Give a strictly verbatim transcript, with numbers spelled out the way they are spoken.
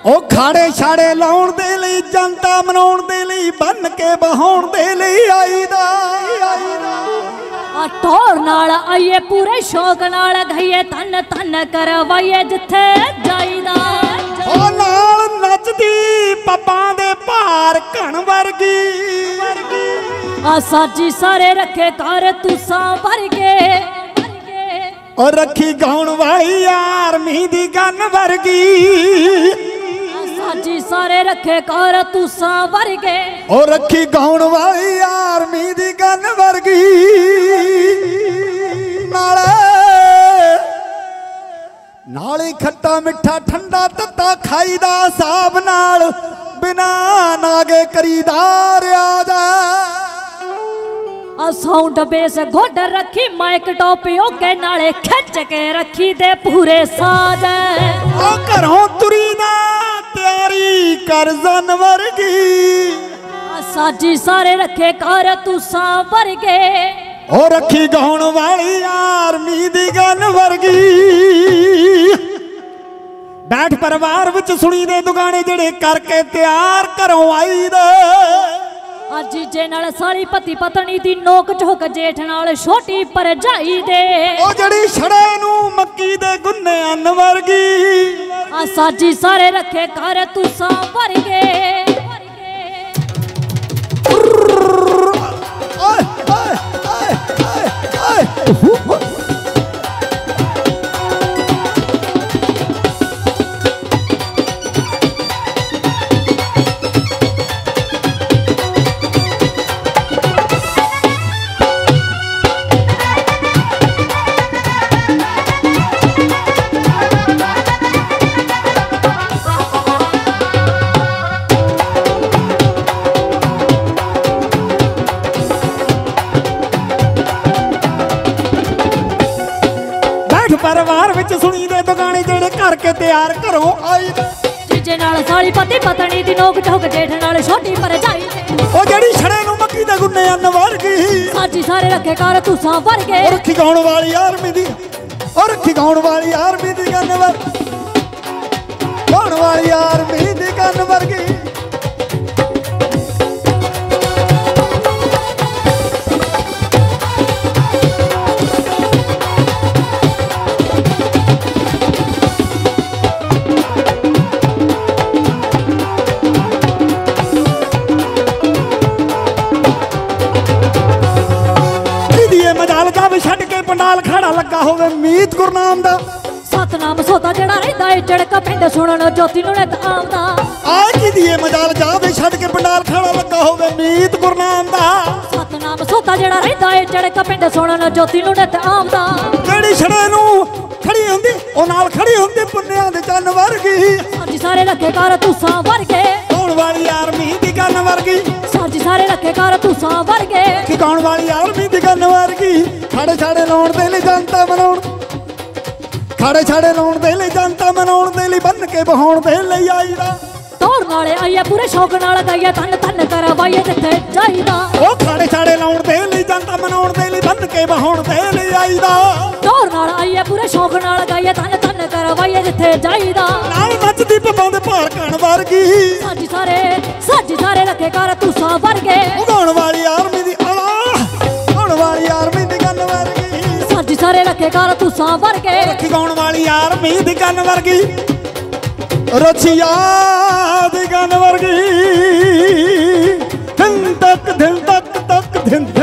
ओ खाड़े छाड़े लाउण दे लई जनता मनाउण दे लई बन के बहाउण दे लई आईदा टोर नाल आइए पूरे शौक नाल गईए तन तन करवाइए जिथे जाईदा ओ नाल नचदी पप्पां दे भार घण वर्गी आ साजी सारे रखे कर तुसा वर्गे और रखी गाउण वाली आर्मी दी गन वर्गी साजी सारे रखे कर तुसा वर्गे और रखी गाउण वाली आर्मी दी गन वर्गी नाले नाले खट्टा मिठा ठंडा तत्ता खाईदा साहब नाल बिना नागे करीदार आजा साउंड बेस घोड़ रखी माइक टोपियों के नाले खिंच के रखी दे पूरे साज ओ घरों तुरी ना तैयारी कर जानवर की साजी सारे रखे कर तुसा वर्गे ओ रखी गाउण वाली आर्मी दी गन वर्गी बैठ परिवार विच सुनी दे दुगाने जेड़े करके तैयार घरों आई दे जीजे नाल साली पति पत्नी दी नोक झोक जेठ नाल छोटी भरजाई दे ओ जड़ी छड़े नू मक्की दे गुन्ने अन्न वर्गी आ साजी सारे रखे कर तुसा वर्गे परिवार विच सुनी दे दुगाने जेड़े करके तैयार घरों आई दे जीजे नाल साली पति पत्नी दी नोक झोक जेठ नाल छोटी भरजाई ओ जड़ी छड़े नू मक्की दे गुन्ने अन्न वर्गी साजी सारे रखे कर तुसा वर्गे और रखी गाउण वाली आर्मी दी और रखी गाउण वाली आर्मी दी गन वर्गी गाउण वाली आर्मी दी गन वर्गी पंडाल खड़ा लगा होवे मीत गुरनाम दा सतनाम सोता जड़ा रहंदा है झड़का पिंड सुनन ज्योति नु नित आंदा आ की दिए मजाल जावे छड़ के पंडाल खड़ा लगा होवे मीत गुरनाम दा सतनाम सोता जड़ा रहंदा है झड़का पिंड सुनन ज्योति नु नित आंदा जेड़ी छड़े नू खड़ी हुंदी ओ नाल खड़ी हुंदी पुन्नियां दे चन्न वर्गी साजी सारे रखे कर तुसा वर्गे गाउण वाली आर्मी दी गन वर्गी साजी सारे रखे कर तुसा वर्गे कि गाउण वाली आर्मी दी गन वर्गी खाड़े छाड़े लाउण दे लई जनता मनाउण खाड़े छाड़े लाउण दे लई जनता मनाउण दे लई बन के बहाउण दे लई आईदा टोर नाले आइए पूरे शौक नाल गईए तन तन करवाइए जिथे जाईदा ओ खाड़े छाड़े लाउण दे लई जनता मनाउण दे लई बन के बहाउण दे लई आईदा टोर नाल आइए पूरे शौक नाल गईए तन तन करवाइए जिथे जाईदा नाल नचदी पप्पां दे भार घण वर्गी साजी सारे साजी सारे रखे कर तुसा वर्गे गाउण वाली आर्मी दी आला गाउण वाली आर्मी दी गन वर्गी साजी सारे रखे कर तुसा वर्गे रखी गाउण वाली आर्मी दी गन वर्गी रचिया दी गन वर्गी दिन तक दिन तक तक दिन